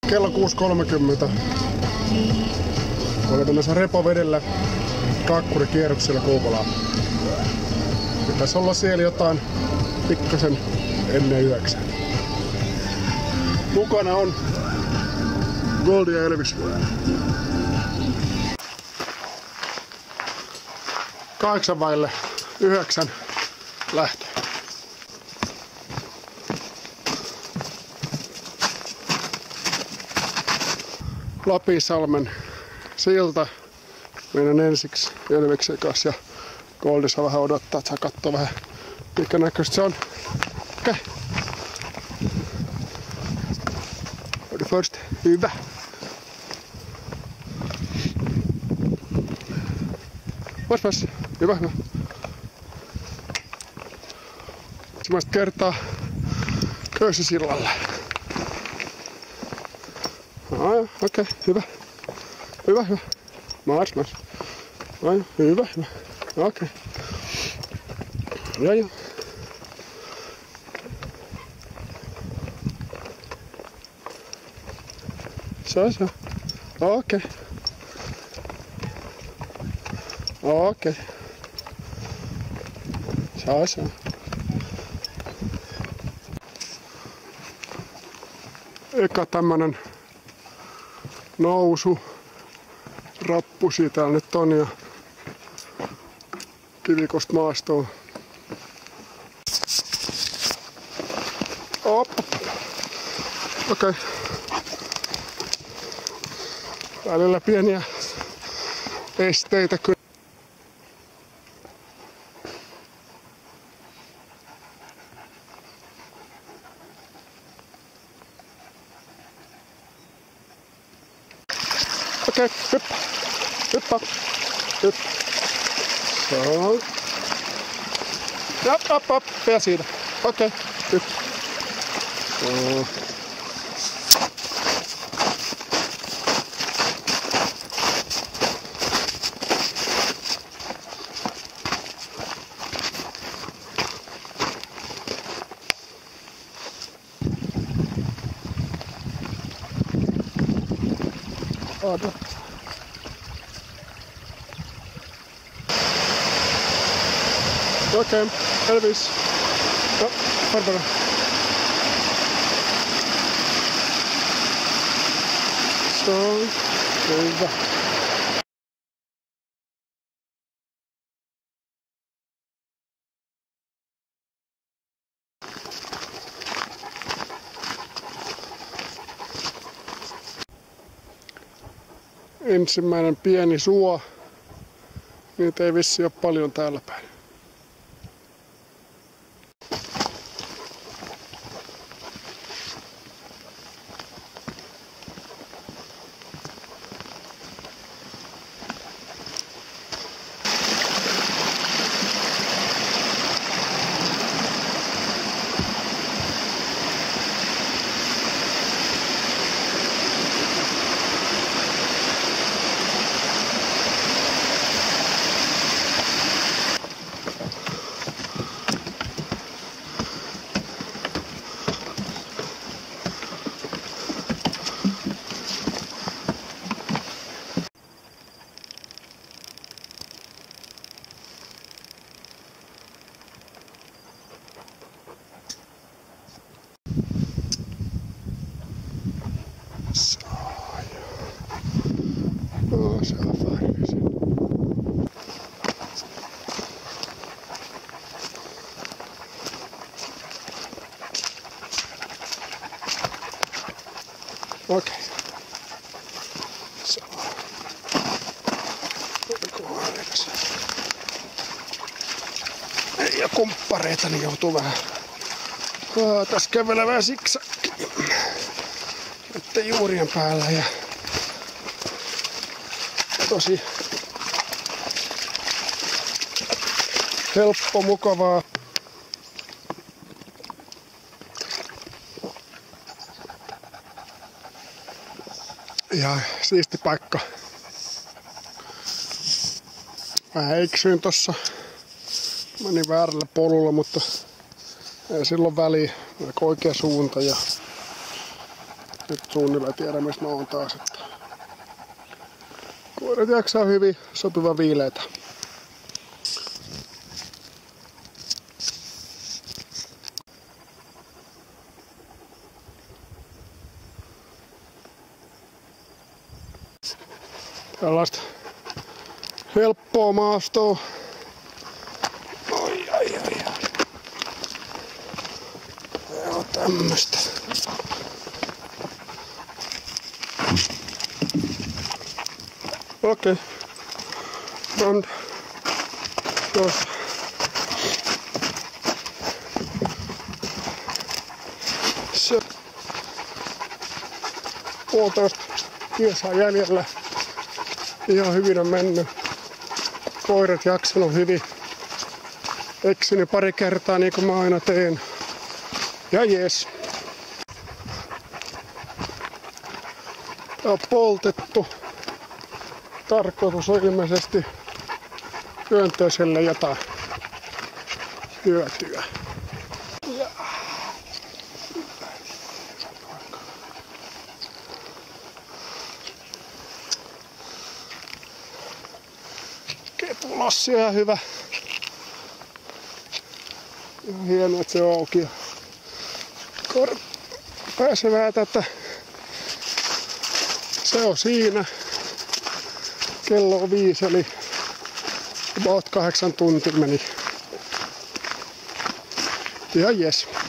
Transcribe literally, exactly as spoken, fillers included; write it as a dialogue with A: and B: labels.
A: Kello kuusi kolmekymmentä. Olemme tämmöisessä repovedellä kakkurikierroksella Kuupolaan. Pitäisi olla siellä jotain pikkasen ennen yhdeksän. Mukana on Gold ja Elvis. Kahdeksan vaille yhdeksän lähtee. Lapisalmen silta. Mennään ensiksi Elviksen kanssa ja Goldissa vähän odottaa, että saa katsoa vähän mikä näköistä se on. Okei. Okay. Ready first. Hyvä. Vas vas. Hyvä, hyvä. Ensimmäistä kertaa Köysisillalla. Okei, okay, hyvä. Hyvä, hyvä. Mars, mars. Aja, hyvä, hyvä. Okei. Okay. Ja, ja. Så, så. Okei. Okay. Okei. Okay. Så, så. Eka tämmönen nousu. Rappusia täällä nyt on ja kivikosta maastoon. Op. Okei. Okay. Välillä pieniä esteitä kyllä. Okei, okay, hyppä, hyppä, hyppä. So. Op, op, op, pää siitä. Okei, okay, hyppä. So. Oda. Okei, okay. Elvis. No, Barbara. So, hyvä. Ensimmäinen pieni suo. Niitä ei vissi ole paljon täällä päin. Oh, se on färgis. Okei. Okay. Så. Ja kumppareita niin joutuu vähän oh, tässä kävellä vähän siksakki. Nyt juurien päällä ja tosi helppo, mukavaa. Ja siisti paikka. Vähän eksyin tossa. Menin väärällä polulla, mutta ei silloin väliä. Oikea suunta ja Nyt suunnilleen tiedän, missä mä oon taas. Että koirat jaksaa hyvin, sopiva viileitä. Tällaista helppoa maastoa. Ai ai ai ai. Joo, tämmöstä. Okei. Okay. Jos. Se. Puolitoista kilsaa jäljellä. Ihan hyvin on mennyt. Koirat jaksanut hyvin. Eksynyt pari kertaa niin kuin mä aina teen. Ja jes. Tää on poltettu. Tarkoitus on ilmeisesti hyönteiselle jotain hyötyä. Ja. Kepulossi on ihan hyvä. Ihan hienoa, että se on auki. Kor- pääsevää tätä. Se on siinä. Kello on viisi, eli about kahdeksan tuntia meni. Ihan jes.